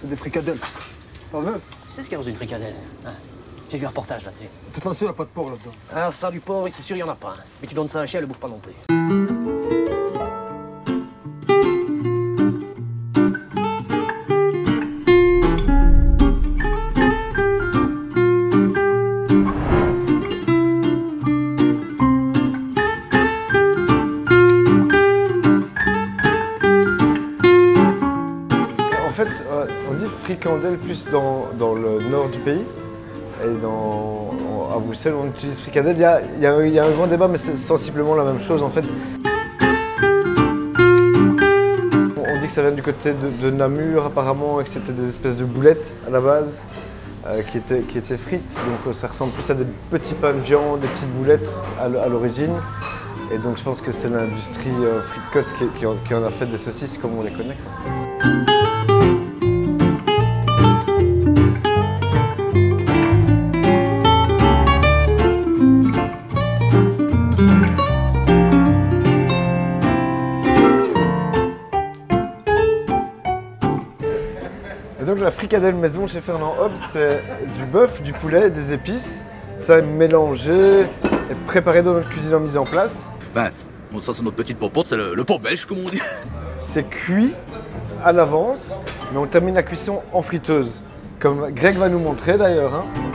C'est des fricadelles. T'en veux? Tu sais ce qu'il y a dans une fricadelle, hein? J'ai vu un reportage là-dessus. De toute façon, il n'y a pas de porc là-dedans. Ah, ça, du porc, oui, c'est sûr, il n'y en a pas. Hein. Mais tu donnes ça à un chien, elle le bouffe pas non plus. En fait, on dit fricandelle plus dans le nord du pays. Et à Bruxelles, on utilise fricadelle. Il y a un grand débat, mais c'est sensiblement la même chose en fait. On dit que ça vient du côté de Namur apparemment, et que c'était des espèces de boulettes à la base qui étaient frites. Donc ça ressemble plus à des petits pains de viande, des petites boulettes à l'origine. Et donc je pense que c'est l'industrie frite-côte qui en a fait des saucisses comme on les connaît. Et donc la fricadelle maison chez Fernand Hobbes, c'est du bœuf, du poulet, des épices. Ça est mélangé et préparé dans notre cuisine en mise en place. Ben, ça c'est notre petite popote, c'est le porc belge comme on dit. C'est cuit à l'avance, mais on termine la cuisson en friteuse. Comme Greg va nous montrer d'ailleurs. Hein.